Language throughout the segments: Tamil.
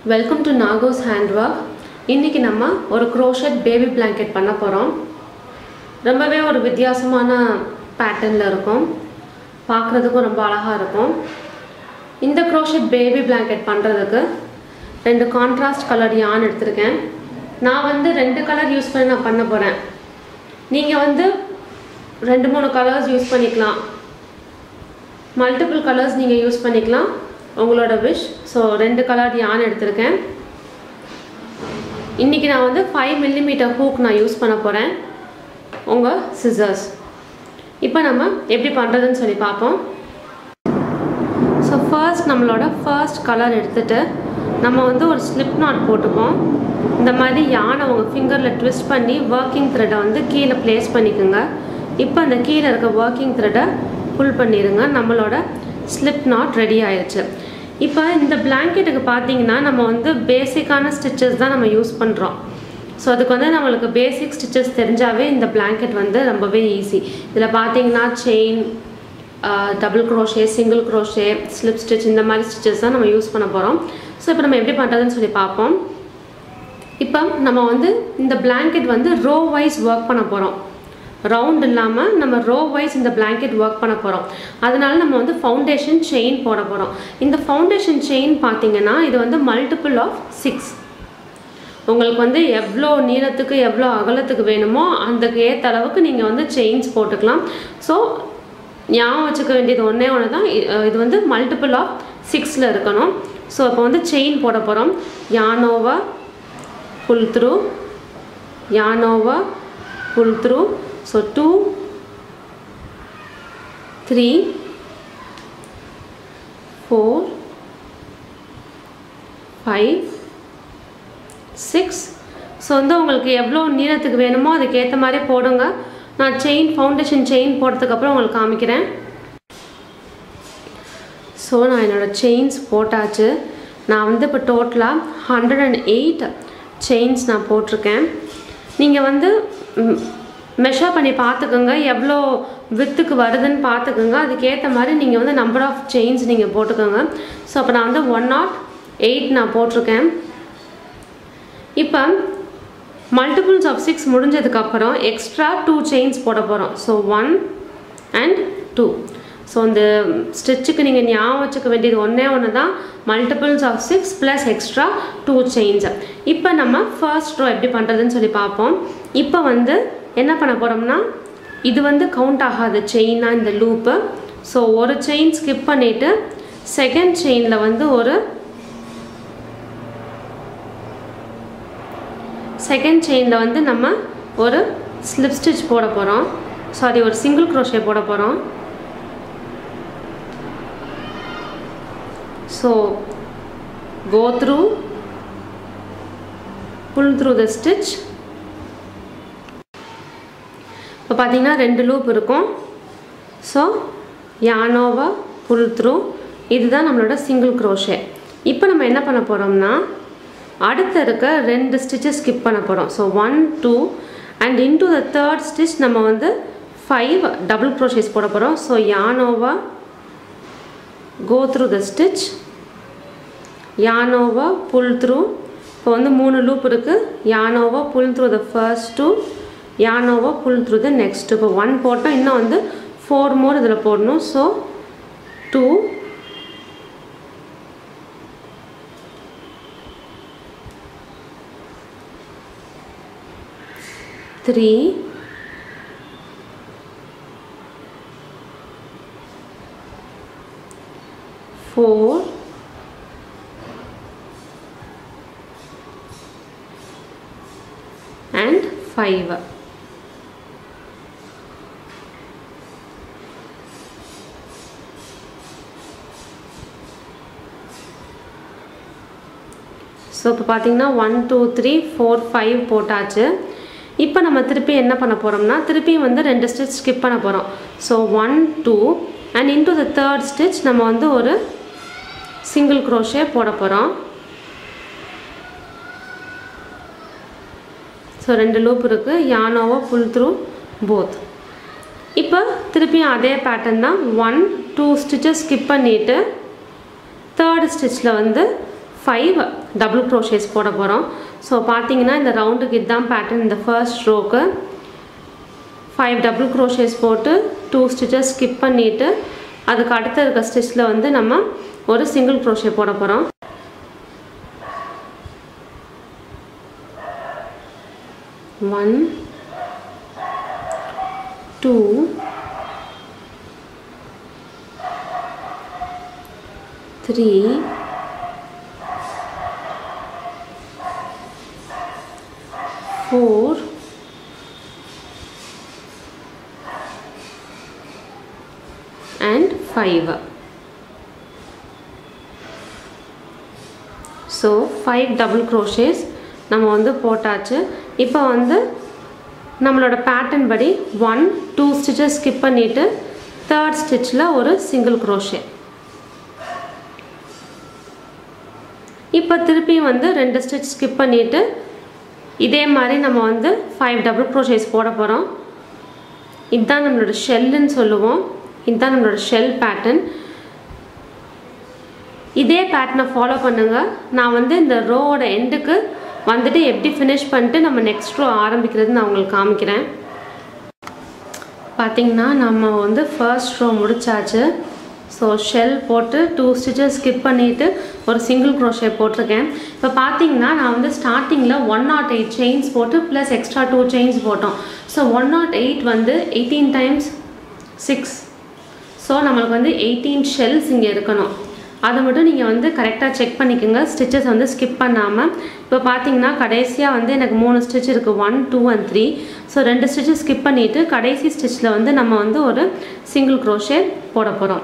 Welcome to Nago's Handwork. இன்னைக்கு நம்ம ஒரு crochet baby blanket பண்ண போறோம். ரொம்பவே ஒரு வித்தியாசமான பேட்டர்ன்ல இருக்கும். பார்க்கிறதுக்கு ரொம்ப அழகா இருக்கும். இந்த crochet baby blanket பண்றதுக்கு ரெண்டு contrast color yarn எடுத்துர்க்கேன். நான் வந்து ரெண்டு கலர் யூஸ் பண்ணி நான் பண்ண போறேன். நீங்க வந்து ரெண்டு மூணு கலர்ஸ் யூஸ் பண்ணிக்கலாம். மல்டிபிள் கலர்ஸ் நீங்க யூஸ் பண்ணிக்கலாம். உங்களோட wish. So ரெண்டு கலர் yarn எடுத்துர்க்கேன். இன்னைக்கு நான் வந்து 5 mm hook நான் யூஸ் பண்ண போறேன். உங்க scissors. இப்போ நம்ம எப்படி பண்றதுன்னு சொல்லி பாப்போம். So first நம்மளோட first color எடுத்துட்டு நம்ம வந்து ஒரு slip knot போட்டுப்போம். இந்த மாதிரி yarn உங்க fingerல twist பண்ணி working thread வந்து கீழ place பண்ணிக்கங்க. இப்போ அந்த கீழ இருக்க working thread pull பண்ணிருங்க. நம்மளோட slip knot ரெடி ஆயிருச்சு. இப்போ இந்த blanket-க்கு பாத்தீங்கன்னா நம்ம வந்து பேசிக்கான stitches தான் நம்ம யூஸ் பண்றோம். சோ அதுக்கு வந்து நமக்கு basic stitches தெரிஞ்சாவே இந்த blanket வந்து ரொம்பவே ஈஸி. இதல பாத்தீங்கன்னா chain, double crochet, single crochet, slip stitch இந்த மாதிரி stitches தான் நம்ம யூஸ் பண்ண போறோம். சோ இப்போ நம்ம எப்படி பண்றதுன்னு சொல்லி பாப்போம். இப்போ நம்ம வந்து இந்த blanket வந்து row wise work பண்ண போறோம். round இல்லாம நம்ம row wise இந்த blanket work பண்ண போறோம். அதனால நம்ம வந்து foundation chain போட போறோம். இந்த foundation chain பாத்தீங்கன்னா இது வந்து multiple of 6. உங்களுக்கு வந்து எவ்ளோ நீளத்துக்கு எவ்ளோ அகலத்துக்கு வேணுமோ அதுக்கு ஏத்த அளவுக்கு நீங்க வந்து chains போட்டுக்கலாம். சோ ஞாபகம் வச்சுக்க வேண்டியது ஒண்ணே ஒண்ணு தான். இது வந்து multiple of 6ல இருக்கணும். சோ இப்போ வந்து chain போட போறோம். yarn over, pull through, yarn over, pull through. So 2, 3, 4, 5, 6. So வந்து உங்களுக்கு எவ்வளோ நீளத்துக்கு வேணுமோ அதுக்கு ஏத்த மாதிரி போடுங்க. நான் செயின் ஃபவுண்டேஷன் செயின் போட்டதுக்கு அப்புறம் உங்களுக்கு காமிக்கிறேன். சோ நான் என்னோட செயின்ஸ் போட்டாச்சு. நான் வந்து இப்போ டோட்டலா 108 செயின்ஸ் நான் போட்டுருக்கேன். நீங்க வந்து மெஷர் பண்ணி பாத்துக்கங்க எவ்வளோ widthக்கு வருதுன்னு பாத்துக்கங்க. அதுக்கு ஏத்த மாதிரி நீங்க வந்து number of chains நீங்க போட்டுக்கங்க. சோ அப்ப நான் வந்து 108 நான் போட்டுருக்கேன். இப்போ multiples of 6 முடிஞ்சதுக்கு அப்புறம் எக்ஸ்ட்ரா 2 chains போட போறோம். So 1 and 2. சோ இந்த ஸ்டிட்ச்க்கு நீங்க ஞாபகம் வச்சுக்க வேண்டியது ஒண்ணே ஒண்ணு தான் multiples of 6 plus extra 2 chains. இப்போ நம்ம first row எப்படி பண்றதுன்னு சொல்லி பாப்போம். இப்போ வந்து என்ன பண்ண போறோம்னா இது வந்து கவுண்ட் ஆகாத செயினா இந்த லூப். சோ ஒரு செயின் ஸ்கிப் பண்ணிட்டு செகண்ட் செயின்ல வந்து ஒரு நம்ம ஒரு ஸ்லிப் ஸ்டிட்ச் போட போறோம். சாரி ஒரு சிங்கிள் crochet போட போறோம். So go through, pull through the stitch. இப்போ பாத்தீங்கன்னா ரெண்டு லூப் இருக்கும். So yarn over, pull through. இதுதான் நம்மளோட சிங்கிள் crochet. இப்போ நம்ம என்ன பண்ண போறோம்னா அடுத்து இருக்க ரெண்டு ஸ்டிட்சஸ் ஸ்கிப் பண்ண போறோம். So 1 2 and into the third stitch நம்ம வந்து 5 double crochets போட போறோம். So yarn over, go through the stitch, yarn over, pull through. இப்போ வந்து மூணு லூப் இருக்கு. yarn over, pull through the first two, yarn over, pull through the next. இப்போ 1 போட்டோம். இன்னும் வந்து 4 more இதல போடணும். So 2, 3, 4, and 5. சோ இப்போ பாத்தீங்கன்னா 1 2 3 4 5 போட்டாச்சு. இப்போ நம்ம திருப்பி என்ன பண்ண போறோம்னா திருப்பி வந்து ரெண்டு ஸ்டிட்ச் ஸ்கிப் பண்ண போறோம். So 1 2 and into the third stitch நம்ம வந்து ஒரு single crochet போட போறோம். சோ ரெண்டு லூப் இருக்கு. yarn over, pull through both. இப்போ திருப்பி அதே பேட்டர்ன் தான் 1 2 stitches skip பண்ணிட்டு third stitchல வந்து 5 டபுள் க்ரோஷேஸ் போட போகிறோம். ஸோ பார்த்தீங்கன்னா இந்த ரவுண்டுக்கு இதுதான் பேட்டர்ன். இந்த ஃபர்ஸ்ட் ரோக்கு 5 டபுள் க்ரோஷேஸ் போட்டு 2 ஸ்டிச்சஸ் ஸ்கிப் பண்ணிவிட்டு அதுக்கு அடுத்த இருக்க ஸ்டிச்சில் வந்து நம்ம ஒரு சிங்கிள் க்ரோஷே போட போகிறோம். 1 2 3 4 and 5. So 5 double crochets நம்ம வந்து போட்டாச்சு. இப்போ வந்து நம்மளோட பேட்டர்ன் படி 1 2 ஸ்டிச்சஸ் ஸ்கிப் பண்ணிட்டு தேர்ட் ஸ்டிச்சில் ஒரு சிங்கிள் க்ரோஷே. இப்போ திருப்பி வந்து 2 ஸ்டிச் ஸ்கிப் பண்ணிட்டு இதே மாதிரி நம்ம வந்து 5 டபுள் க்ரோஷேஸ் போட போகிறோம். இதுதான் நம்மளோட ஷெல்லுன்னு சொல்லுவோம். இதுதான் நம்மளோட ஷெல் பேட்டர்ன். இதே பேட்டர்னை ஃபாலோ பண்ணுங்கள். நான் வந்து இந்த ரோவோட எண்டுக்கு வந்துட்டு எப்படி ஃபினிஷ் பண்ணிட்டு நம்ம நெக்ஸ்ட் ரோ ஆரம்பிக்கிறது நான் உங்களுக்கு காமிக்கிறேன். பார்த்திங்கன்னா நம்ம வந்து ஃபர்ஸ்ட் ரோ முடிச்சாச்சு. ஸோ ஷெல் போட்டு 2 ஸ்டிச்சஸ் ஸ்கிப் பண்ணிவிட்டு ஒரு சிங்கிள் க்ரோஷே போட்டிருக்கேன். இப்போ பார்த்தீங்கன்னா நான் வந்து ஸ்டார்டிங்கில் 108 செயின்ஸ் போட்டு ப்ளஸ் எக்ஸ்ட்ரா 2 செயின்ஸ் போட்டோம். ஸோ 108 வந்து 18 டைம்ஸ் 6. ஸோ நம்மளுக்கு வந்து 18 ஷெல்ஸ் இங்கே இருக்கணும். அதை மட்டும் நீங்கள் வந்து கரெக்டாக செக் பண்ணிக்கோங்க, ஸ்டிச்சஸ் வந்து ஸ்கிப் பண்ணாமல். இப்போ பார்த்தீங்கன்னா கடைசியாக வந்து எனக்கு 3 ஸ்டிச் இருக்குது, 1 2 and 3. ஸோ 2 ஸ்டிச்சஸ் ஸ்கிப் பண்ணிவிட்டு கடைசி ஸ்டிச்சில் வந்து நம்ம வந்து ஒரு சிங்கிள் க்ரோஷே போட போகிறோம்.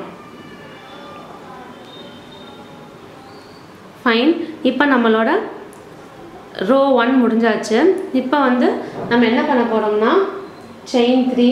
ஃபைன். இப்போ நம்மளோட ரோ 1 முடிஞ்சாச்சு. இப்போ வந்து நம்ம என்ன பண்ண போகிறோம்னா செயின் 3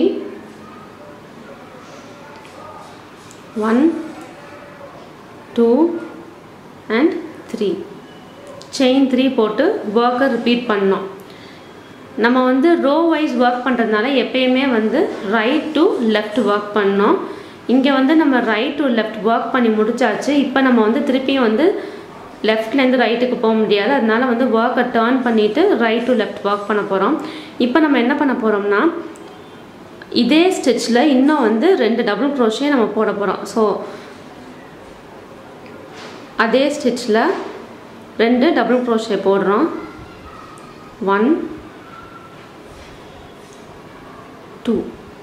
1 2 and 3 செயின் 3 போட்டு ஒர்க்கை ரிப்பீட் பண்ணோம். நம்ம வந்து ரோ வைஸ் ஒர்க் பண்ணுறதுனால எப்பயுமே வந்து ரைட் டு லெஃப்ட் ஒர்க் பண்ணோம். இங்கே வந்து நம்ம ரைட் டு லெஃப்ட் ஒர்க் பண்ணி முடிச்சாச்சு. இப்போ நம்ம வந்து திருப்பியும் வந்து லெஃப்ட்லேருந்து ரைட்டுக்கு போக முடியாது. அதனால வந்து ஒர்க்கை டேர்ன் பண்ணிவிட்டு ரைட் டு லெஃப்ட் ஒர்க் பண்ண போகிறோம். இப்போ நம்ம என்ன பண்ண போகிறோம்னா இதே ஸ்டிச்சில் இன்னும் வந்து 2 டபுள் க்ரோஷே நம்ம போட போகிறோம். ஸோ அதே ஸ்டிச்சில் 2 டபுள் க்ரோஷே போடுறோம். 1 2.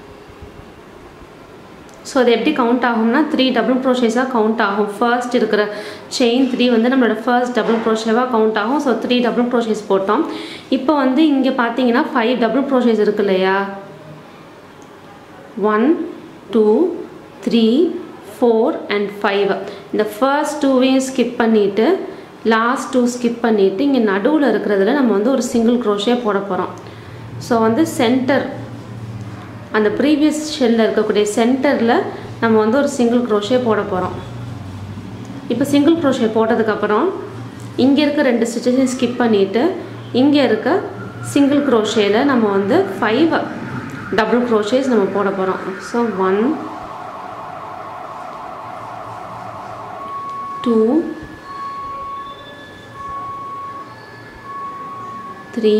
ஸோ அது எப்படி கவுண்ட் ஆகும்னா 3 டபுள் க்ரோஷேஸாக கவுண்ட் ஆகும். ஃபர்ஸ்ட் இருக்கிற செயின் 3 வந்து நம்மளோட ஃபர்ஸ்ட் டபுள் க்ரோஷேவாக கவுண்ட் ஆகும். ஸோ 3 டபுள் க்ரோஷேஸ் போட்டோம். இப்போ வந்து இங்கே பார்த்தீங்கன்னா 5 டபுள் க்ரோஷேஸ் இருக்கு இல்லையா, 1 2 3 4 and 5. இந்த ஃபர்ஸ்ட் 2வையும் ஸ்கிப் பண்ணிவிட்டு லாஸ்ட் 2 ஸ்கிப் பண்ணிவிட்டு இங்கே நடுவில் இருக்கிறதுல நம்ம வந்து ஒரு சிங்கிள் க்ரோஷே போட போகிறோம். ஸோ வந்து சென்டர் அந்த ப்ரீவியஸ் ஷெல்லில் இருக்கக்கூடிய சென்டரில் நம்ம வந்து ஒரு சிங்கிள் க்ரோஷே போட போகிறோம். இப்போ சிங்கிள் க்ரோஷே போட்டதுக்கப்புறம் இங்கே இருக்க 2 ஸ்டிச்சஸையும் ஸ்கிப் பண்ணிவிட்டு இங்கே இருக்க சிங்கிள் க்ரோஷேயில் நம்ம வந்து 5 டபுள் க்ரோஷேஸ் நம்ம போட போகிறோம். So 1 2 3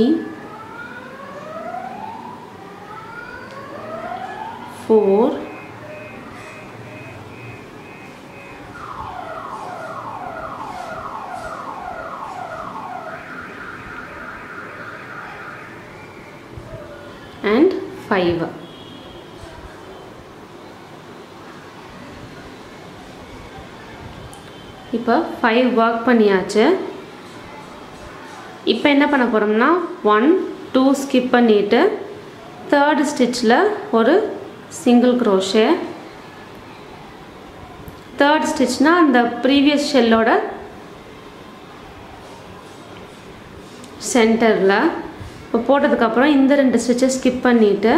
4 and 5. இப்போ 5 ஒர்க் பண்ணியாச்சு. இப்போ என்ன பண்ண போகிறோம்னா 1 2 ஸ்கிப் பண்ணிவிட்டு தேர்ட் ஸ்டிச்சில் ஒரு சிங்கிள் க்ரோஷே. தேர்ட் ஸ்டிச்னால் அந்த ப்ரீவியஸ் ஷெல்லோட சென்டரில். இப்போ போட்டதுக்கப்புறம் இந்த 2 ஸ்டிச்சை ஸ்கிப் பண்ணிவிட்டு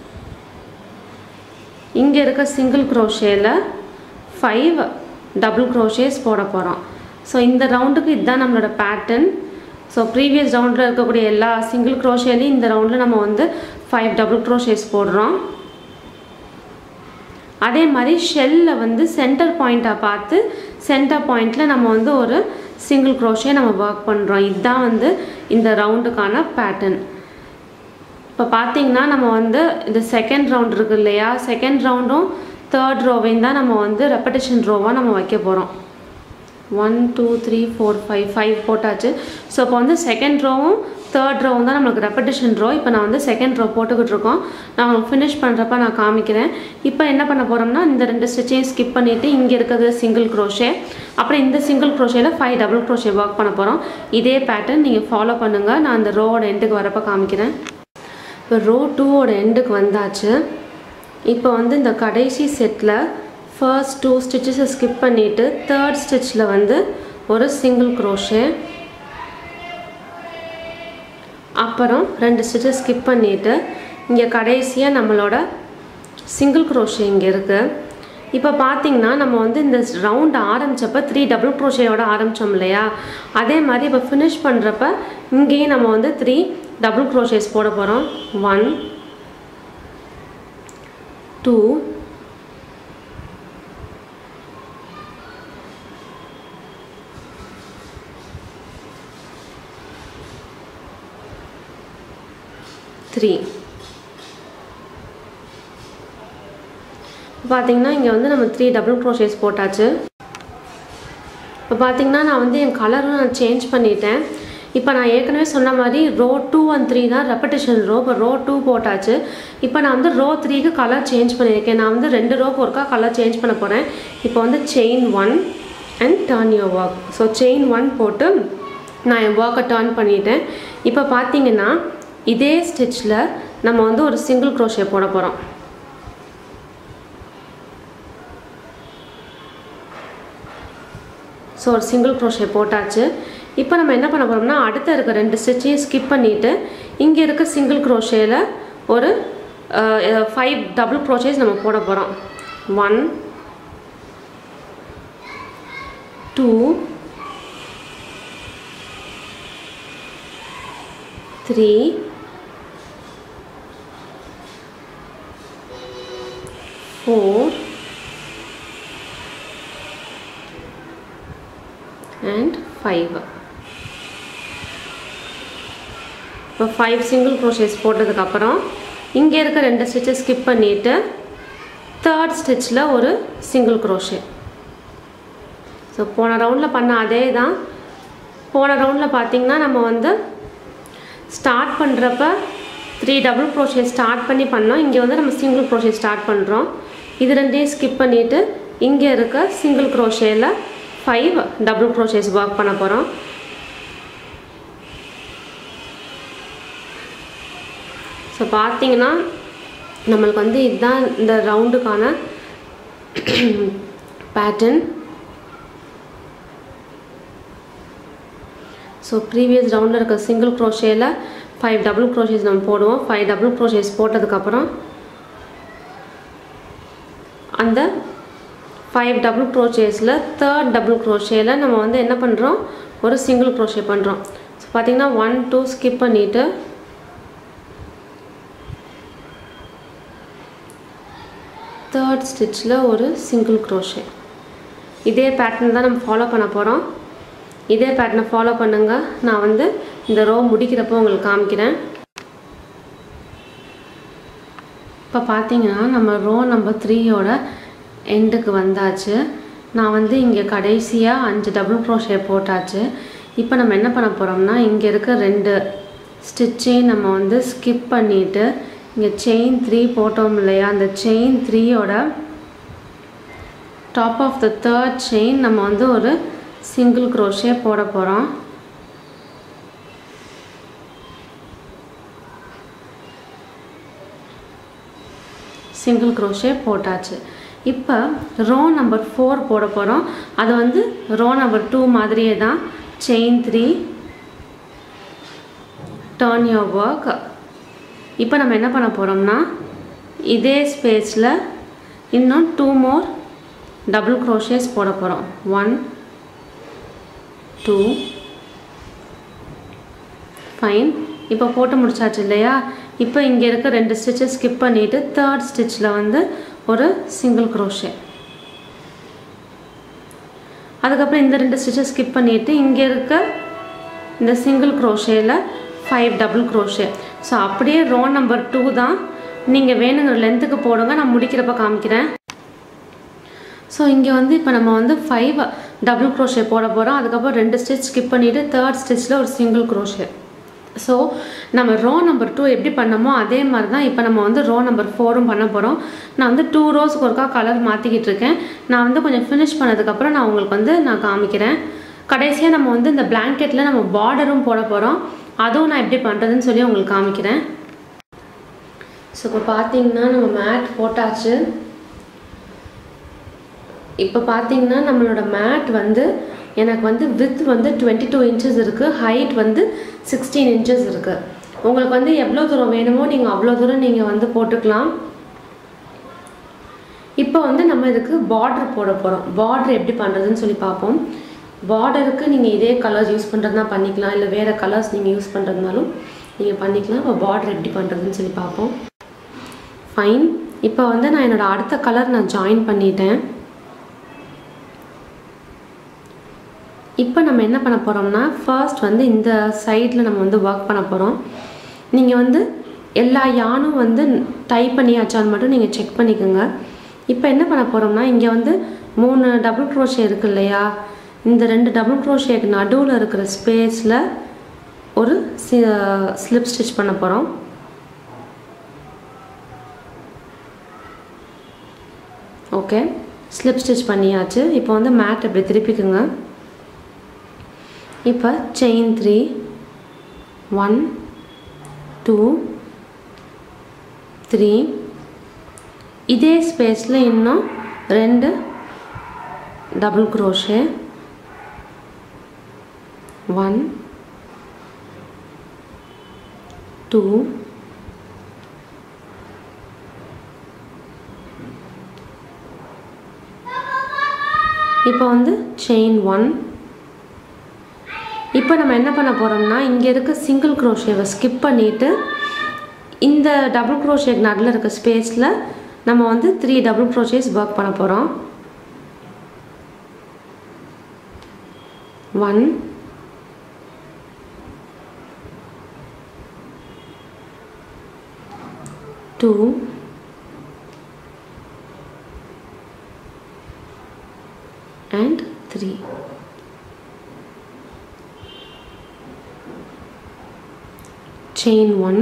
இங்கே இருக்க சிங்கிள் க்ரோஷேயில் 5 டபுள் க்ரோஷேஸ் போட போகிறோம். ஸோ இந்த ரவுண்டுக்கு இதுதான் நம்மளோட பேட்டர்ன். ஸோ ப்ரீவியஸ் ரவுண்டில் இருக்கக்கூடிய எல்லா சிங்கிள் க்ரோஷேலையும் இந்த ரவுண்டில் நம்ம வந்து 5 டபுள் க்ரோஷேஸ் போடுறோம். அதே மாதிரி ஷெல்லில் வந்து சென்டர் பாயிண்ட்டாக பார்த்து சென்டர் பாயிண்டில் நம்ம வந்து ஒரு சிங்கிள் க்ரோஷே நம்ம ஒர்க் பண்ணுறோம். இதுதான் வந்து இந்த ரவுண்டுக்கான பேட்டர்ன். இப்போ பார்த்தீங்கன்னா நம்ம வந்து இந்த செகண்ட் ரவுண்ட் இருக்குது இல்லையா, செகண்ட் ரவுண்டும் தேர்ட் ரோவையும் தான் நம்ம வந்து ரெப்படிஷன் ரோவாக நம்ம வைக்க போகிறோம். 1 2 3 4 5 போட்டாச்சு. ஸோ இப்போ வந்து செகண்ட் ரோவும் தேர்ட் ரோவும் தான் நம்மளுக்கு ரெப்படிஷன் ரோ. இப்போ நான் வந்து செகண்ட் ரோ போட்டுக்கிட்டு இருக்கோம். நான் உங்களுக்கு ஃபினிஷ் பண்ணுறப்ப நான் காமிக்கிறேன். இப்போ என்ன பண்ண போகிறோம்னா இந்த 2 ஸ்டிச்சையும் ஸ்கிப் பண்ணிவிட்டு இங்கே இருக்கிறது சிங்கிள் க்ரோஷே, அப்புறம் இந்த சிங்கிள் க்ரோஷேயில் 5 டபுள் க்ரோஷே ஒர்க் பண்ண போகிறோம். இதே பேட்டர்ன் நீங்கள் ஃபாலோ பண்ணுங்கள். நான் அந்த ரோவோட எண்டுக்கு வரப்போ காமிக்கிறேன். இப்போ ரோ 2ஓட எண்டுக்கு வந்தாச்சு. இப்போ வந்து இந்த கடைசி செட்டில் ஃபர்ஸ்ட் 2 ஸ்டிச்சஸை ஸ்கிப் பண்ணிவிட்டு தேர்ட் ஸ்டிச்சில் வந்து ஒரு சிங்கிள் க்ரோஷே, அப்புறம் 2 ஸ்டிச்சஸ் ஸ்கிப் பண்ணிவிட்டு இங்கே கடைசியாக நம்மளோட சிங்கிள் க்ரோஷே இங்கே இருக்குது. இப்போ பார்த்தீங்கன்னா நம்ம வந்து இந்த ரவுண்ட் ஆரம்பித்தப்போ 3 டபுள் க்ரோஷேயோட ஆரம்பித்தோம் இல்லையா, அதே மாதிரி இப்போ ஃபினிஷ் பண்ணுறப்ப இங்கேயும் நம்ம வந்து 3 டபுள் க்ரோஷேஸ் போட போகிறோம். 1 2 3. பார்த்தீங்கன்னா இங்கே வந்து நம்ம 3 டபுள் க்ரோஷேஸ் போட்டாச்சு. இப்போ பார்த்தீங்கன்னா நான் வந்து என் கலரும் நான் சேஞ்ச் பண்ணிட்டேன். இப்போ நான் ஏற்கனவே சொன்ன மாதிரி ரோ 2 and 3 தான் ரெப்படிஷன் ரோ. இப்போ ரோ 2 போட்டாச்சு. இப்போ நான் வந்து ரோ 3க்கு கலர் சேஞ்ச் பண்ணியிருக்கேன். நான் வந்து 2 ரோக்கு ஒருக்கா கலர் சேஞ்ச் பண்ண போகிறேன். இப்போ வந்து chain 1 and turn your work. So chain 1 போட்டு நான் என் ஒர்க்கை டர்ன் பண்ணிட்டேன். இப்போ பார்த்தீங்கன்னா இதே ஸ்டிச்சில் நம்ம வந்து ஒரு சிங்கிள் க்ரோஷே போட போகிறோம். ஸோ ஒரு சிங்கிள் க்ரோஷே போட்டாச்சு. இப்போ நம்ம என்ன பண்ண போகிறோம்னா அடுத்த இருக்க 2 ஸ்டிச்சையும் ஸ்கிப் பண்ணிவிட்டு இங்கே இருக்க சிங்கிள் க்ரோஷேயில் ஒரு 5 டபுள் க்ரோஷேஸ் நம்ம போட போகிறோம். 1 2 3 4 and 5. இப்போ 5 சிங்கிள் க்ரோஷேஸ் போட்டதுக்கப்புறம் இங்கே இருக்க 2 ஸ்டிச்சை ஸ்கிப் பண்ணிவிட்டு தேர்ட் ஸ்டிச்சில் ஒரு சிங்கிள் க்ரோஷே. ஸோ போன ரவுண்டில் பண்ண அதே தான். போன ரவுண்டில் பார்த்திங்கன்னா நம்ம வந்து ஸ்டார்ட் பண்ணுறப்ப 3 டபுள் க்ரோஷே ஸ்டார்ட் பண்ணி பண்ணோம். இங்கே வந்து நம்ம சிங்கிள் க்ரோஷே ஸ்டார்ட் பண்ணுறோம். இது 2ஐயும் ஸ்கிப் பண்ணிவிட்டு இங்கே இருக்க சிங்கிள் க்ரோஷேயில் 5 டபுள் க்ரோஷேஸ் ஒர்க் பண்ண போகிறோம். ஸோ பார்த்தீங்கன்னா நம்மளுக்கு வந்து இதுதான் இந்த ரவுண்டுக்கான பேட்டர்ன். ஸோ ப்ரீவியஸ் ரவுண்டில் இருக்க சிங்கிள் க்ரோஷேயில் 5 டபுள் க்ரோஷேஸ் நம்ம போடுவோம். 5 டபுள் க்ரோஷேஸ் போட்டதுக்கப்புறம் அந்த 5 டபுள் க்ரோஷேஸில் தேர்ட் டபுள் க்ரோஷேயில் நம்ம வந்து என்ன பண்ணுறோம், ஒரு சிங்கிள் க்ரோஷே பண்ணுறோம். ஸோ பார்த்திங்கன்னா 1 2 ஸ்கிப் பண்ணிவிட்டு தேர்ட் ஸ்டிச்சில் ஒரு சிங்கிள் க்ரோஷே. இதே பேட்டர்ன் தான் நம்ம ஃபாலோ பண்ண போகிறோம். இதே பேட்டர்னை ஃபாலோ பண்ணுங்கள். நான் வந்து இந்த ரோ முடிக்கிறப்போ உங்களுக்கு காமிக்கிறேன். இப்போ பார்த்தீங்கன்னா நம்ம ரோ நம்பர் 3யோட எண்டுக்கு வந்தாச்சு. நான் வந்து இங்கே கடைசியாக 5 டபுள் க்ரோஷே போட்டாச்சு. இப்போ நம்ம என்ன பண்ண போகிறோம்னா இங்கே இருக்க 2 ஸ்டிச்சையும் நம்ம வந்து ஸ்கிப் பண்ணிவிட்டு இங்கே செயின் 3 போட்டோம் இல்லையா, அந்த செயின் 3யோட top of the third chain நம்ம வந்து ஒரு சிங்கிள் க்ரோஷே போட போகிறோம். சிங்கிள் க்ரோஷே போட்டாச்சு. இப்போ ரோ நம்பர் 4 போட போகிறோம். அது வந்து ரோ நம்பர் 2 மாதிரியே தான். Chain 3 turn your work. இப்போ நம்ம என்ன பண்ண போகிறோம்னா இதே ஸ்பேஸில் இன்னும் 2 மோர் டபுள் க்ரோஷேஸ் போட போகிறோம். 1 2 ஃபைன். இப்போ போட்டு முடிச்சாச்சு இல்லையா. இப்போ இங்கே இருக்க 2 ஸ்டிச்சஸ் ஸ்கிப் பண்ணிவிட்டு தேர்ட் ஸ்டிச்சில் வந்து ஒரு சிங்கிள் க்ரோஷே. அதுக்கப்புறம் இந்த 2 ஸ்டிச்சை ஸ்கிப் பண்ணிவிட்டு இங்கே இருக்க இந்த சிங்கிள் க்ரோஷேயில் 5 டபுள் க்ரோஷே. ஸோ அப்படியே ரோ நம்பர் 2 தான். நீங்கள் வேணுங்கிற லென்த்துக்கு போடுங்க, நான் முடிக்கிறப்ப காமிக்கிறேன். ஸோ இங்கே வந்து இப்போ நம்ம வந்து 5 டபுள் க்ரோஷே போட போகிறோம். அதுக்கப்புறம் 2 ஸ்டிச் ஸ்கிப் பண்ணிவிட்டு 3rd ஸ்டிச்சில் ஒரு சிங்கிள் க்ரோஷே. ஸோ நம்ம ரோ நம்பர் 2 எப்படி பண்ணமோ அதே மாதிரி தான் இப்போ நம்ம வந்து ரோ நம்பர் 4ம் பண்ண போகிறோம். நான் வந்து 2 ரோஸ்க்கு ஒருக்கா கலர் மாற்றிக்கிட்டு இருக்கேன். நான் வந்து கொஞ்சம் ஃபினிஷ் பண்ணதுக்கப்புறம் நான் உங்களுக்கு வந்து நான் காமிக்கிறேன். கடைசியாக நம்ம வந்து இந்த பிளாங்கெட்டில் நம்ம பார்டரும் போட போகிறோம். அதுவும் நான் எப்படி பண்ணுறதுன்னு சொல்லி உங்களுக்கு காமிக்கிறேன். ஸோ இப்போ பார்த்தீங்கன்னா நம்ம மேட் போட்டாச்சு. இப்போ பார்த்தீங்கன்னா நம்மளோட மேட் வந்து எனக்கு வந்து வித் வந்து 22 இன்ச்சஸ் இருக்குது, ஹைட் வந்து 16 இன்ச்சஸ் இருக்குது. உங்களுக்கு வந்து எவ்வளோ தூரம் வேணுமோ நீங்கள் அவ்வளோ தூரம் நீங்கள் வந்து போட்டுக்கலாம். இப்போ வந்து நம்ம இதுக்கு பார்டர் போட போகிறோம். பார்டர் எப்படி பண்ணுறதுன்னு சொல்லி பார்ப்போம். பார்டருக்கு நீங்கள் இதே கலர்ஸ் யூஸ் பண்ணுறதுனா பண்ணிக்கலாம், இல்லை வேறு கலர்ஸ் நீங்கள் யூஸ் பண்ணுறதுனாலும் நீங்கள் பண்ணிக்கலாம். இப்போ பார்டர் எப்படி பண்ணுறதுன்னு சொல்லி பார்ப்போம். ஃபைன். இப்போ வந்து நான் என்னோடய அடுத்த கலர் நான் ஜாயின் பண்ணிட்டேன். இப்போ நம்ம என்ன பண்ண போகிறோம்னா ஃபர்ஸ்ட் வந்து இந்த சைடில் நம்ம வந்து ஒர்க் பண்ண போகிறோம். நீங்கள் வந்து எல்லா யானும் வந்து டைப் பண்ணியாச்சான்னு மட்டும் நீங்கள் செக் பண்ணிக்கோங்க. இப்போ என்ன பண்ண போகிறோம்னா இங்கே வந்து 3 டபுள் க்ரோஷே இருக்குது இல்லையா, இந்த 2 டபுள் க்ரோஷேக்கு நடுவில் இருக்கிற ஸ்பேஸில் ஒரு ஸ்லிப் ஸ்டிச் பண்ண போகிறோம். ஓகே, ஸ்லிப் ஸ்டிச் பண்ணியாச்சு. இப்போ வந்து மேட் இப்படி திருப்பிக்குங்க. இப்போ செயின் 3 1 2 3 இதே ஸ்பேஸில் இன்னும் 2 டபுள் க்ரோஷே 1 2 இப்போ வந்து செயின் 1. இப்போ நம்ம என்ன பண்ண போகிறோம்னா இங்கே இருக்க சிங்கிள் க்ரோஷேவை ஸ்கிப் பண்ணிவிட்டு இந்த டபுள் க்ரோஷேக்கு நடுவில் இருக்க ஸ்பேஸில் நம்ம வந்து 3 டபுள் க்ரோஷேஸ் ஒர்க் பண்ண போகிறோம். 1 2 and 3. செயின் 1.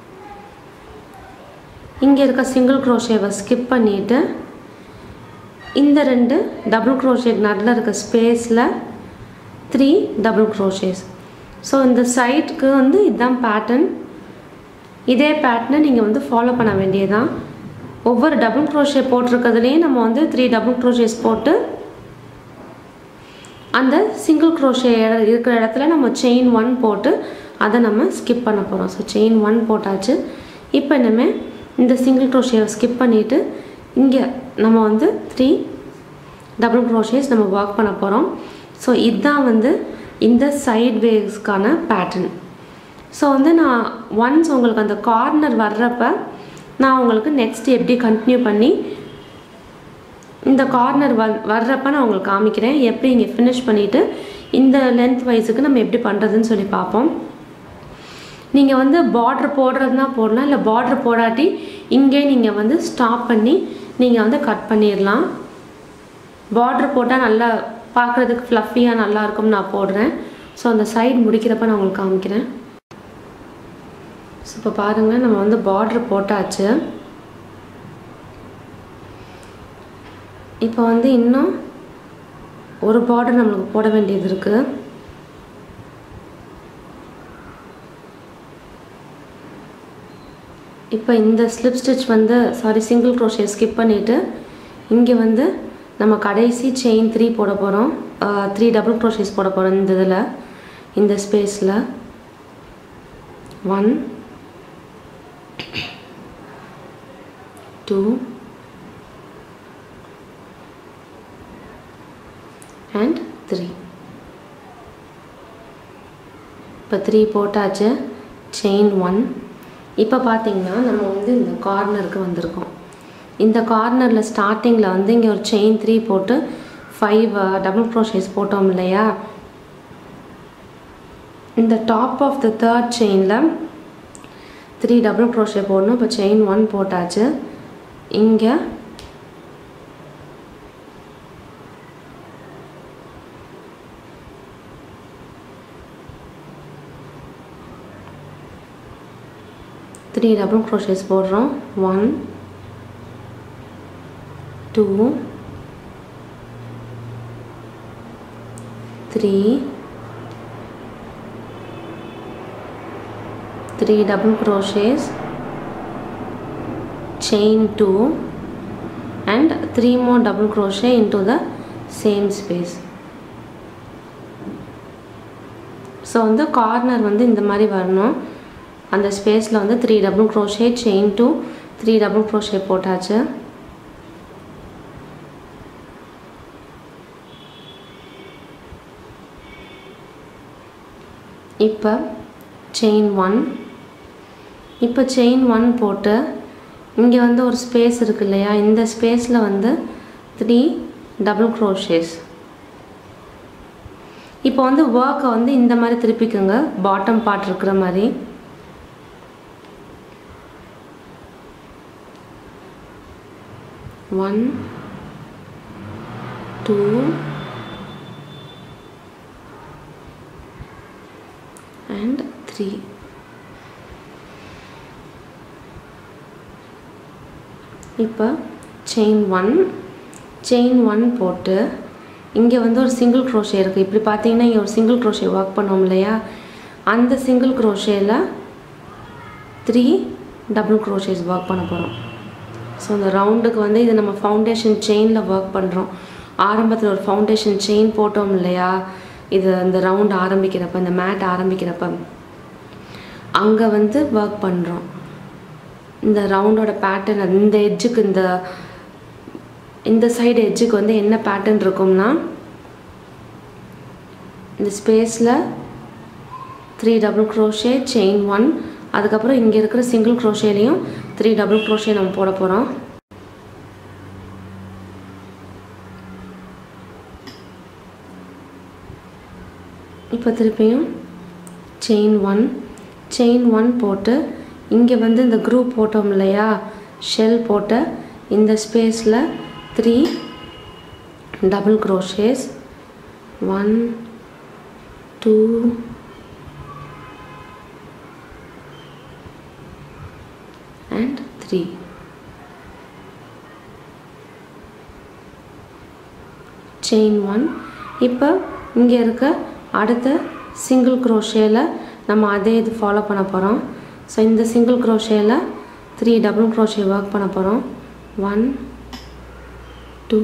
இங்கே இருக்க சிங்கிள் க்ரோஷேவை ஸ்கிப் பண்ணிவிட்டு இந்த 2 டபுள் க்ரோஷேக்கு நடுவில் இருக்க ஸ்பேஸில் 3 டபுள் க்ரோஷேஸ். ஸோ இந்த சைடுக்கு வந்து இதுதான் பேட்டர்ன். இதே பேட்டர்னை நீங்கள் வந்து ஃபாலோ பண்ண வேண்டியதுதான். ஒவ்வொரு டபுள் க்ரோஷே போட்டிருக்கிறதுலேயும் நம்ம வந்து 3 டபுள் க்ரோஷேஸ் போட்டு அந்த சிங்கிள் க்ரோஷே இருக்கிற இடத்துல நம்ம செயின் 1 போட்டு அதை நம்ம ஸ்கிப் பண்ண போகிறோம். ஸோ செயின் 1 போட்டாச்சு. இப்போ இனிமேல் இந்த சிங்கிள் க்ரோஷேவை ஸ்கிப் பண்ணிவிட்டு இங்கே நம்ம வந்து 3 டபுள் க்ரோஷேஸ் நம்ம ஒர்க் பண்ண போகிறோம். ஸோ இதுதான் வந்து இந்த சைட் வேஸ்க்கான பேட்டர்ன். ஸோ வந்து நான் ஒன்ஸ் உங்களுக்கு அந்த கார்னர் வர்றப்ப நான் உங்களுக்கு நெக்ஸ்ட் எப்படி கண்டினியூ பண்ணி இந்த கார்னர் வர்றப்ப நான் உங்களுக்கு காமிக்கிறேன். எப்படி இங்கே ஃபினிஷ் பண்ணிவிட்டு இந்த லென்த் வைஸுக்கு நம்ம எப்படி பண்ணுறதுன்னு சொல்லி பார்ப்போம். நீங்கள் வந்து பார்டர் போடுறதுனா போடலாம், இல்லை பார்டர் போடாட்டி இங்கே நீங்கள் வந்து ஸ்டாப் பண்ணி நீங்கள் வந்து கட் பண்ணிடலாம். பார்டர் போட்டால் நல்லா பார்க்குறதுக்கு ஃப்ளஃபியாக நல்லாயிருக்கும்னு நான் போடுறேன். ஸோ அந்த சைடு முடிக்கிறப்ப நான் உங்களுக்கு காமிக்கிறேன். ஸோ இப்போ பாருங்கள், நம்ம வந்து பார்டர் போட்டாச்சு. இப்போ வந்து இன்னும் ஒரு பார்டர் நம்மளுக்கு போட வேண்டியது இருக்குது. இப்போ இந்த ஸ்லிப் ஸ்டிச் வந்து சிங்கிள் க்ரோஷே ஸ்கிப் பண்ணிவிட்டு இங்கே வந்து நம்ம கடைசி செயின் 3 போட போகிறோம். 3 டபுள் க்ரோஷேஸ் போட போகிறோம் இந்த இதில், இந்த ஸ்பேஸில். 1 2 and 3. இப்போ 3 போட்டாச்சு. செயின் 1. இப்போ பார்த்தீங்கன்னா நம்ம வந்து இந்த கார்னருக்கு வந்திருக்கோம். இந்த கார்னரில் ஸ்டார்டிங்கில் வந்து இங்கே ஒரு செயின் 3 போட்டு 5 double crochets போட்டோம் இல்லையா, இந்த டாப் ஆஃப் த தேர்ட் செயினில் 3 double crochet போடணும். இப்போ செயின் 1 போட்டாச்சு. இங்கே த்ரீ டபுள் க்ரோஷேஸ் போடுறோம். 1 2 3 double crochets, chain 2 and 3 more double crochet into the same space. So வந்து கார்னர் வந்து இந்த மாதிரி வரணும். அந்த ஸ்பேஸில் வந்து 3 double crochet, chain 2, 3 double crochet போட்டாச்சு. இப்போ chain 1, இப்போ செயின் 1 போட்டு இங்கே வந்து ஒரு ஸ்பேஸ் இருக்கு இல்லையா, இந்த ஸ்பேஸில் வந்து 3 டபுள் க்ரோஷேஸ். இப்போ வந்து ஒர்க்கை வந்து இந்த மாதிரி திருப்பிக்குங்க, பாட்டம் பார்ட் இருக்கிற மாதிரி. One 2 and 3. இப்போ செயின் 1 போட்டு இங்கே வந்து ஒரு சிங்கிள் க்ரோஷே இருக்குது. இப்படி பார்த்தீங்கன்னா இங்கே ஒரு சிங்கிள் க்ரோஷே ஒர்க் பண்ணோம் இல்லையா, அந்த சிங்கிள் க்ரோஷேயில் 3 டபுள் க்ரோஷேஸ் ஒர்க் பண்ண போகிறோம். ஸோ இந்த ரவுண்டுக்கு வந்து இது நம்ம ஃபவுண்டேஷன் செயினில் ஒர்க் பண்ணுறோம். ஆரம்பத்தில் ஒரு ஃபவுண்டேஷன் செயின் போட்டோம் இல்லையா, இது இந்த ரவுண்ட் ஆரம்பிக்கிறப்ப, இந்த மேட் ஆரம்பிக்கிறப்ப அங்கே வந்து ஒர்க் பண்ணுறோம். இந்த ரவுண்டோட பேட்டர்ன் இந்த எட்ஜுக்கு, இந்த சைடு எட்ஜுக்கு வந்து என்ன பேட்டர்ன் இருக்கும்னா, இந்த ஸ்பேஸில் 3 டபுள் க்ரோஷே, செயின் 1, அதுக்கப்புறம் இங்கே இருக்கிற சிங்கிள் க்ரோஷேலையும் 3 டபுள் க்ரோஷே நம்ம போட போகிறோம். இப்போ திருப்பியும் செயின் 1 போட்டு இங்கே வந்து இந்த குரூப் போட்டோம் இல்லையா, ஷெல் போட்ட இந்த ஸ்பேஸில் 3 டபுள் க்ரோஷேஸ், 1 2 and 3. செயின் 1. இப்போ இங்கே இருக்க அடுத்த சிங்கிள் க்ரோஷேல நம்ம அதே இது ஃபாலோ பண்ண போகிறோம். ஸோ இந்த சிங்கிள் க்ரோஷேல 3 டபுள் க்ரோஷே ஒர்க் பண்ண போகிறோம். 1 2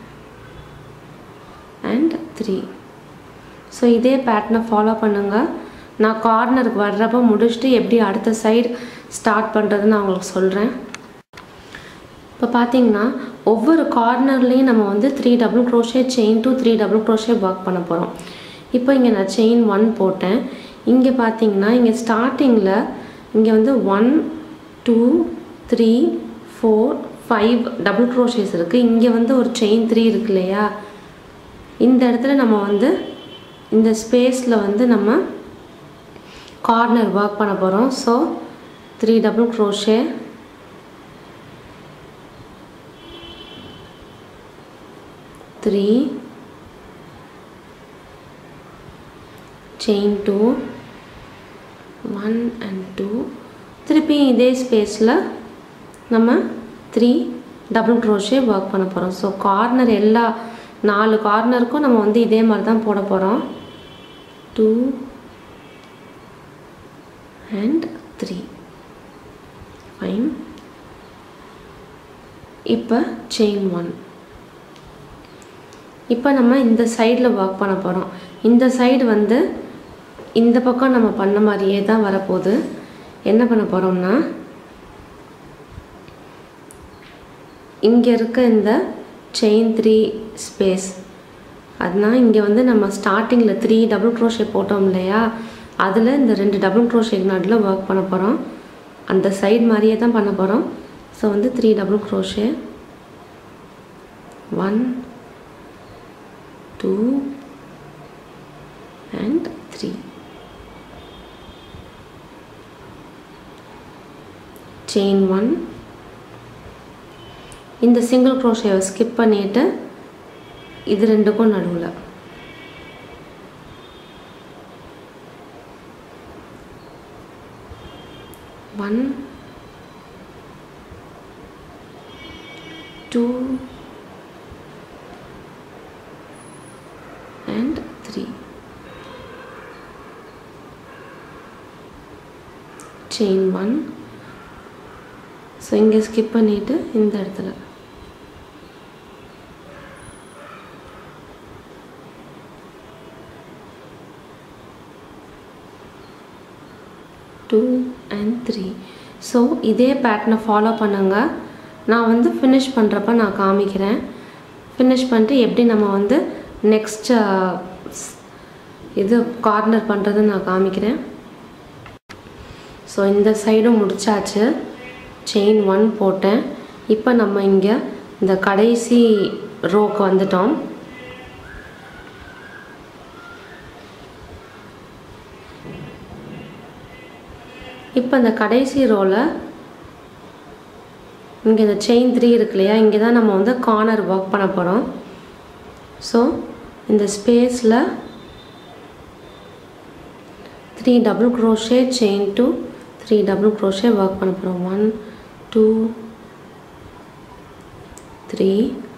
and 3. ஸோ இதே பேட்டர்னை ஃபாலோ பண்ணுங்கள். நான் கார்னருக்கு வர்றப்போ முடிச்சுட்டு எப்படி அடுத்த சைடு ஸ்டார்ட் பண்ணுறதுன்னு நான் உங்களுக்கு சொல்கிறேன். இப்போ பார்த்தீங்கன்னா ஒவ்வொரு கார்னர்லேயும் நம்ம வந்து 3 double crochet, chain 2, 3 double crochet work பண்ண போகிறோம். இப்போ இங்கே நான் செயின் 1 போட்டேன். இங்கே பார்த்தீங்கன்னா இங்கே ஸ்டார்டிங்கில் இங்கே வந்து 1 2 3 4 5 டபுள் க்ரோஷேஸ் இருக்குது. இங்கே வந்து ஒரு செயின் 3 இருக்கு இல்லையா, இந்த இடத்துல நம்ம வந்து இந்த ஸ்பேஸில் வந்து நம்ம கார்னர் ஒர்க் பண்ண போகிறோம். So 3 double crochet, chain 2, 1 and 2, திருப்பி இதே ஸ்பேஸில் நம்ம 3 டபுள் க்ரோஷே ஒர்க் பண்ண போகிறோம். ஸோ கார்னர் எல்லா 4 கார்னருக்கும் நம்ம வந்து இதே மாதிரி தான் போட போகிறோம். 2 and 3. ஃபைன். இப்போ செயின் 1. இப்போ நம்ம இந்த சைடில் ஒர்க் பண்ண போகிறோம். இந்த சைடு வந்து இந்த பக்கம் நம்ம பண்ண மாதிரியே தான் வரப்போகுது. என்ன பண்ண போகிறோம்னா, இங்கே இருக்க இந்த செயின் 3 ஸ்பேஸ், அதனால் இங்கே வந்து நம்ம ஸ்டார்டிங்கில் 3 டபுள் க்ரோஷே போட்டோம் இல்லையா, அதில் இந்த 2 டபுள் க்ரோஷேக்கு நடுவில் ஒர்க் பண்ண போகிறோம். அந்த சைடு மாதிரியே தான் பண்ண போகிறோம். ஸோ வந்து 3 டபுள் க்ரோஷே, 1 2 and 3. Chain 1. இந்த single crochet skip பண்ணிட்டு இது ரெண்டுக்கும் நடுவுல 1 2 and 3. Chain 1. So இங்க skip பண்ணிட்டு இந்த இடத்துல 2 and 3. ஸோ இதே பேட்டர்னை ஃபாலோ பண்ணுங்க. நான் வந்து ஃபினிஷ் பண்ணுறப்ப நான் காமிக்கிறேன். ஃபினிஷ் பண்ணிட்டு எப்படி நம்ம வந்து நெக்ஸ்ட் இது கார்னர் பண்ணுறது நான் காமிக்கிறேன். ஸோ இந்த சைடும் முடிச்சாச்சு. செயின் 1 போட்டேன். இப்போ நம்ம இங்கே இந்த கடைசி ரோக்கு வந்துட்டோம். இப்போ இந்த கடைசி ரோவில் இங்கே இந்த செயின் 3 இருக்கு இல்லையா, இங்கே தான் நம்ம வந்து கார்னர் ஒர்க் பண்ண போகிறோம். ஸோ இந்த ஸ்பேஸில் 3 double crochet chain 2 3 double crochet work பண்ண போகிறோம். 1 2 3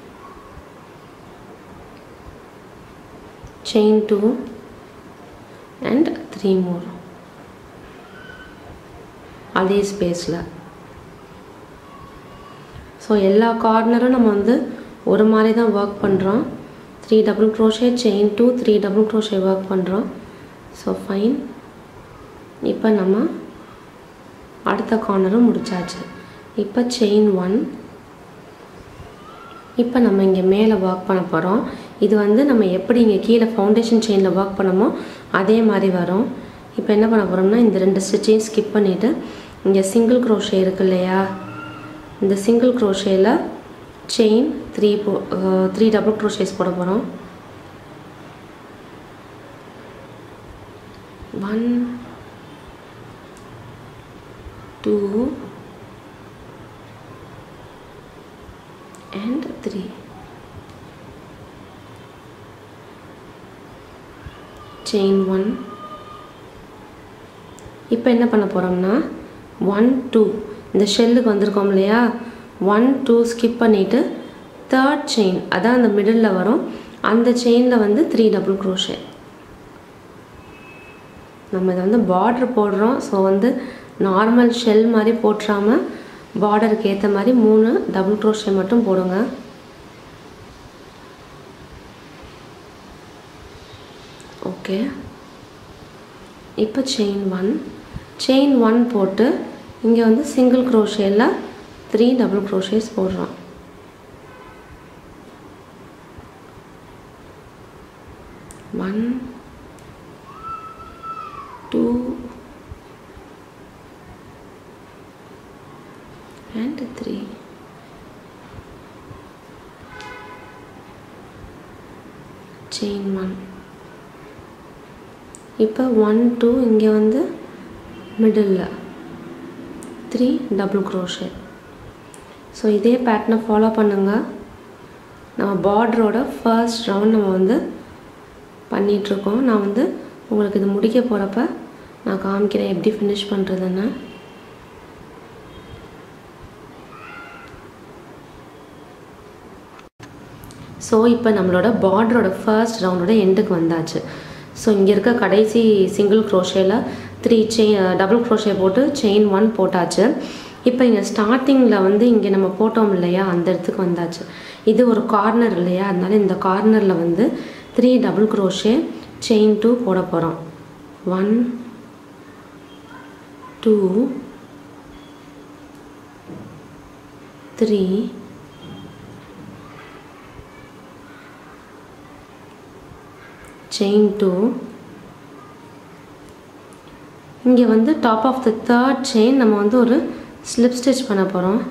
செயின் 2 and 3 more அதே ஸ்பேஸில். ஸோ எல்லா கார்னரும் நம்ம வந்து ஒரு மாதிரி தான் ஒர்க் பண்ணுறோம். 3 double crochet chain 2 3 double crochet work பண்ணுறோம். So fine. இப்போ நம்ம அடுத்த கார்னரும் முடிச்சாச்சு. இப்போ செயின் 1. இப்போ நம்ம இங்கே மேலே ஒர்க் பண்ண போகிறோம். இது வந்து நம்ம எப்படி இங்கே கீழே ஃபவுண்டேஷன் செயினில் ஒர்க் பண்ணமோ அதே மாதிரி வரும். இப்போ என்ன பண்ண போகிறோம்னா இந்த 2 ஸ்டிச்சையும் ஸ்கிப் பண்ணிவிட்டு இங்கே சிங்கிள் க்ரோஷே இருக்கு இல்லையா, இந்த சிங்கிள் க்ரோஷேயில் செயின் 3 டபுள் க்ரோஷேஸ் போட போகிறோம். 1 2 and 3. செயின் 1. இப்போ என்ன பண்ண போகிறோம்னா 1 2 இந்த ஷெல்லுக்கு வந்திருக்கோம் இல்லையா, 1 2 ஸ்கிப் பண்ணிவிட்டு தேர்ட் செயின் அதான் அந்த மிடில் வரும், அந்த செயினில் வந்து 3 டபுள் க்ரோஷே. நம்ம இதை வந்து பார்டர் போடுறோம். ஸோ வந்து நார்மல் ஷெல் மாதிரி போட்டுறாமல் பார்டருக்கு ஏற்ற மாதிரி 3 டபுள் க்ரோஷே மட்டும் போடுங்க. ஓகே. இப்போ செயின் 1 போட்டு இங்கே வந்து சிங்கிள் க்ரோஷேயில் 3 டபுள் க்ரோஷேஸ் போடுறோம். One 2 and 3. செயின் 1. இப்போ 1 2 இங்கே வந்து மிடில் 3 டபுள் க்ரோஷே. ஸோ இதே பேட்டர்னை ஃபாலோ பண்ணுங்கள். நம்ம பார்டரோட ஃபர்ஸ்ட் ரவுண்ட் நம்ம வந்து பண்ணிகிட்ருக்கோம். நான் வந்து உங்களுக்கு இது முடிக்க போகிறப்ப நான் காமிக்கிறேன் எப்படி ஃபினிஷ் பண்ணுறதுன்னு. ஸோ இப்போ நம்மளோட பார்டரோட ஃபர்ஸ்ட் ரவுண்டோட எண்டுக்கு வந்தாச்சு. ஸோ இங்கே இருக்க கடைசி சிங்கிள் க்ரோஷேயில் 3 டபுள் க்ரோஷே போட்டு செயின் 1 போட்டாச்சு. இப்போ இங்கே ஸ்டார்டிங்கில் வந்து இங்கே நம்ம போட்டோம் இல்லையா, அந்த இடத்துக்கு வந்தாச்சு. இது ஒரு கார்னர் இல்லையா, அதனால இந்த கார்னரில் வந்து 3 டபுள் க்ரோஷே செயின் 2 போட போகிறோம். 1 2 3 செயின் 2. இங்கே வந்து top of the third chain நம்ம வந்து ஒரு ஸ்லிப் ஸ்டிச் பண்ண போகிறோம்.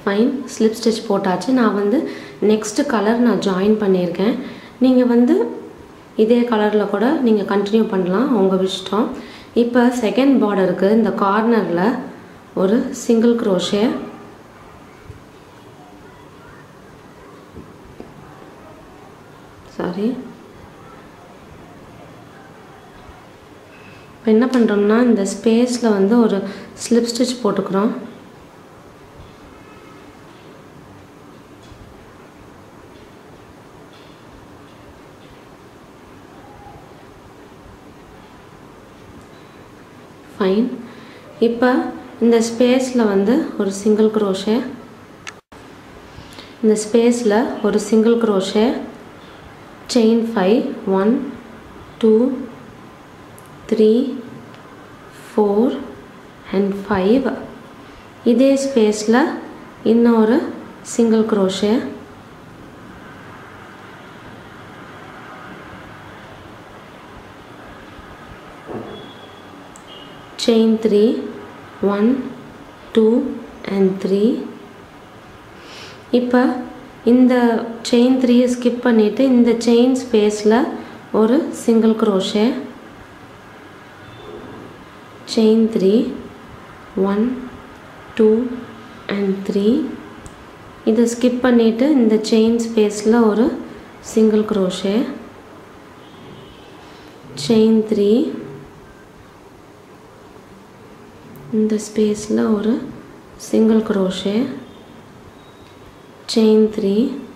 ஃபைன், ஸ்லிப் ஸ்டிச் போட்டாச்சு. நான் வந்து நெக்ஸ்ட் கலர் நான் ஜாயின் பண்ணியிருக்கேன். நீங்கள் வந்து இதே கலரில் கூட நீங்கள் கண்டினியூ பண்ணலாம், உங்கள் இஷ்டம். இப்போ செகண்ட் பார்டருக்கு இந்த கார்னரில் ஒரு சிங்கிள் க்ரோஷே, சாரி, இப்போ என்ன பண்ணுறோம்னா இந்த ஸ்பேஸில் வந்து ஒரு ஸ்லிப் ஸ்டிச் போட்டுக்கிறோம். ஃபைன். இப்போ இந்த ஸ்பேஸில் வந்து ஒரு சிங்கிள் க்ரோஷே, இந்த ஸ்பேஸில் ஒரு சிங்கிள் க்ரோஷே, செயின் 5, 1 2 3 4 and 5. இதே ஸ்பேஸில் இன்னொரு சிங்கிள் க்ரோஷே, செயின் 3, 1 2 and 3. இப்போ இந்த செயின் 3 ஸ்கிப் பண்ணிவிட்டு இந்த செயின் ஸ்பேஸில் ஒரு சிங்கிள் க்ரோஷே, செயின் 3, 1 2 and 3. இதை ஸ்கிப் பண்ணிவிட்டு இந்த செயின் ஸ்பேஸில் ஒரு சிங்கிள் க்ரோஷே, செயின் 3, இந்த ஸ்பேஸில் ஒரு சிங்கிள் க்ரோஷே, செயின் 3,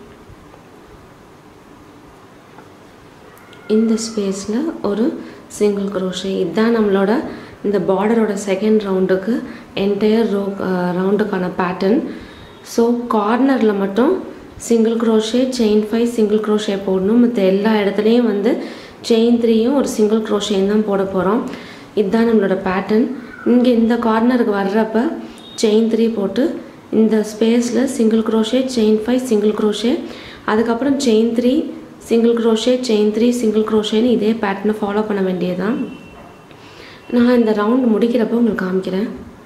இந்த ஸ்பேஸில் ஒரு சிங்கிள் க்ரோஷே. இதுதான் நம்மளோட இந்த பார்டரோட செகண்ட் ரவுண்டுக்கு என்டையர் ரவுண்டுக்கான பேட்டர்ன். ஸோ கார்னரில் மட்டும் single crochet, chain 5 single crochet போடணும். மற்ற எல்லா இடத்துலையும் வந்து செயின் 3யும் ஒரு சிங்கிள் க்ரோஷேன்னு தான் போட போகிறோம். இதுதான் நம்மளோட பேட்டர்ன். இங்கே இந்த கார்னருக்கு வர்றப்ப செயின் 3 போட்டு இந்த ஸ்பேஸில் single crochet, chain 5 single crochet, அதுக்கப்புறம் chain 3 single crochet, chain 3 single க்ரோஷேன்னு இதே பேட்டர்னை ஃபாலோ பண்ண வேண்டியதுதான். நான் இந்த ரவுண்ட் முடிக்கிறப்போ உங்களுக்கு காமிக்கிறேன்.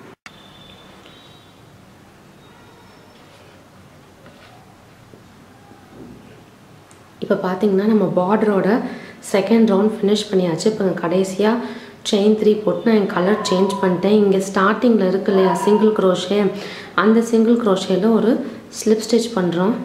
இப்போ பார்த்தீங்கன்னா நம்ம பார்டரோட செகண்ட் ரவுண்ட் ஃபினிஷ் பண்ணியாச்சு. இப்போ கடைசியாக செயின் 3 போட்டு நான் என் கலர் சேஞ்ச் பண்ணிட்டேன். இங்கே ஸ்டார்டிங்கில் இருக்கு இல்லையா சிங்கிள் க்ரோஷே, அந்த சிங்கிள் க்ரோஷேல ஒரு ஸ்லிப் ஸ்டிச் பண்ணுறோம்.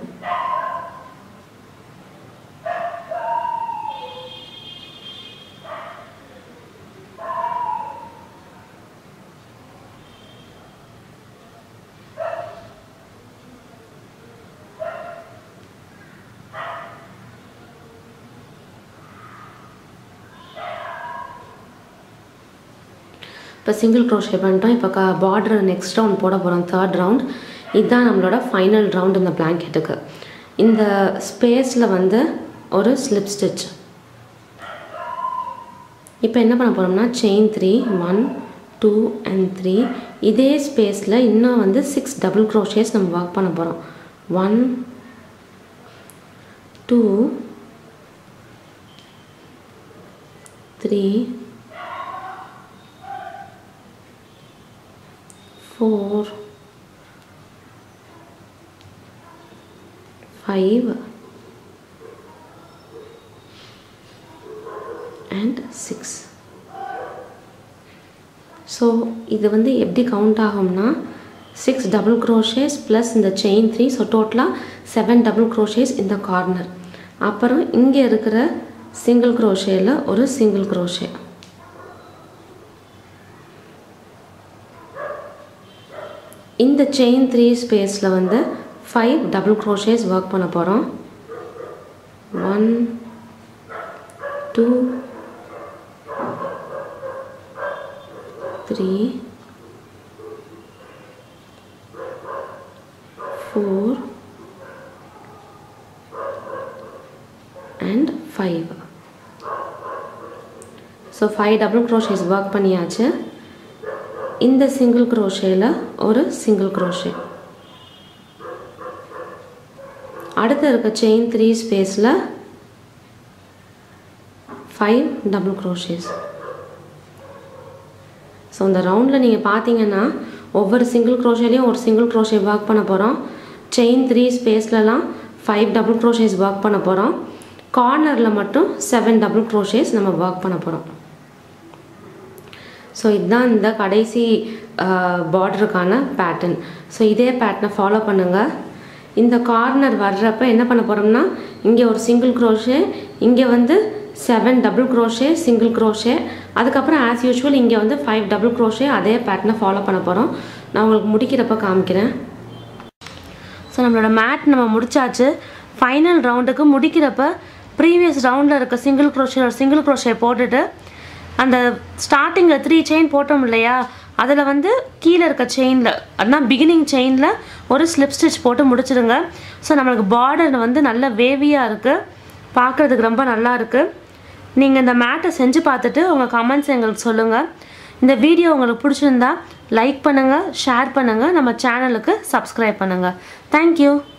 இப்போ சிங்கிள் க்ரோஷே பண்ணிட்டோம். இப்போ பார்டர் நெக்ஸ்ட் ரவுண்ட் போட போகிறோம், தேர்ட் ரவுண்ட். இதுதான் நம்மளோட ஃபைனல் ரவுண்ட் இந்த பிளாங்கெட்டுக்கு. இந்த ஸ்பேஸில் வந்து ஒரு ஸ்லிப் ஸ்டிச். இப்போ என்ன பண்ண போகிறோம்னா செயின் 3, 1 2 and 3. இதே ஸ்பேஸில் இன்னும் வந்து 6 டபுள் க்ரோஷேஸ் நம்ம ஒர்க் பண்ண போகிறோம். 1 2 3 4 5 and 6. ஸோ இது வந்து எப்படி கவுண்ட் ஆகும்னா 6 டபுள் க்ரோஷேஸ் ப்ளஸ் இந்த செயின் 3, ஸோ டோட்டலாக 7 டபுள் க்ரோஷேஸ் இந்த கார்னர். அப்புறம் இங்கே இருக்கிற சிங்கிள் க்ரோஷேயில் ஒரு சிங்கிள் க்ரோஷே. இந்த செயின் 3 ஸ்பேஸில் வந்து 5 டபுள் க்ரோஷேஸ் ஒர்க் பண்ண போகிறோம். 1 2 3 4 and 5. So 5 double crochets work பண்ணியாச்சு. இந்த சிங்கிள் க்ரோஷேல ஒரு சிங்கிள் க்ரோஷே. அடுத்து இருக்க செயின் 3 ஸ்பேஸில் 5 டபுள் க்ரோஷேஸ். ஸோ இந்த ரவுண்டில் நீங்கள் பார்த்தீங்கன்னா ஒவ்வொரு சிங்கிள் க்ரோஷேலையும் ஒரு சிங்கிள் க்ரோஷே ஒர்க் பண்ண போகிறோம். செயின் 3 ஸ்பேஸ்லலாம் 5 டபுள் க்ரோஷேஸ் ஒர்க் பண்ண போகிறோம். கார்னரில் மட்டும் 7 டபுள் க்ரோஷேஸ் நம்ம ஒர்க் பண்ண போகிறோம். ஸோ இதுதான் இந்த கடைசி பார்டருக்கான பேட்டர்ன். ஸோ இதே பேட்டர்னை ஃபாலோ பண்ணுங்கள். இந்த கார்னர் வர்றப்ப என்ன பண்ண போகிறோம்னா இங்கே ஒரு சிங்கிள் க்ரோஷே, இங்கே வந்து 7 டபுள் க்ரோஷே சிங்கிள் க்ரோஷே, அதுக்கப்புறம் ஆஸ் யூஷுவல் இங்கே வந்து 5 டபுள் க்ரோஷே அதே பேட்டர்னை ஃபாலோ பண்ண போகிறோம். நான் உங்களுக்கு முடிக்கிறப்ப காமிக்கிறேன். ஸோ நம்மளோட மேட் நம்ம முடிச்சாச்சு. ஃபைனல் ரவுண்டுக்கு முடிக்கிறப்ப ப்ரீவியஸ் ரவுண்டில் இருக்க சிங்கிள் க்ரோஷே போட்டுட்டு அந்த ஸ்டார்டிங்கில் 3 செயின் போட்டோம் இல்லையா, அதில் வந்து கீழே இருக்க செயினில் அதுதான் பிகினிங் செயினில் ஒரு ஸ்லிப் ஸ்டிச் போட்டு முடிச்சிடுங்க. ஸோ நம்மளுக்கு பார்டர் வந்து நல்ல வேவியாக இருக்குது, பார்க்குறதுக்கு ரொம்ப நல்லா இருக்குது. நீங்கள் இந்த மேட்டை செஞ்சு பார்த்துட்டு உங்கள் கமெண்ட்ஸ் எங்களுக்கு சொல்லுங்கள். இந்த வீடியோ உங்களுக்கு பிடிச்சிருந்தா லைக் பண்ணுங்கள், ஷேர் பண்ணுங்கள், நம்ம சேனலுக்கு சப்ஸ்கிரைப் பண்ணுங்கள். தேங்க்யூ.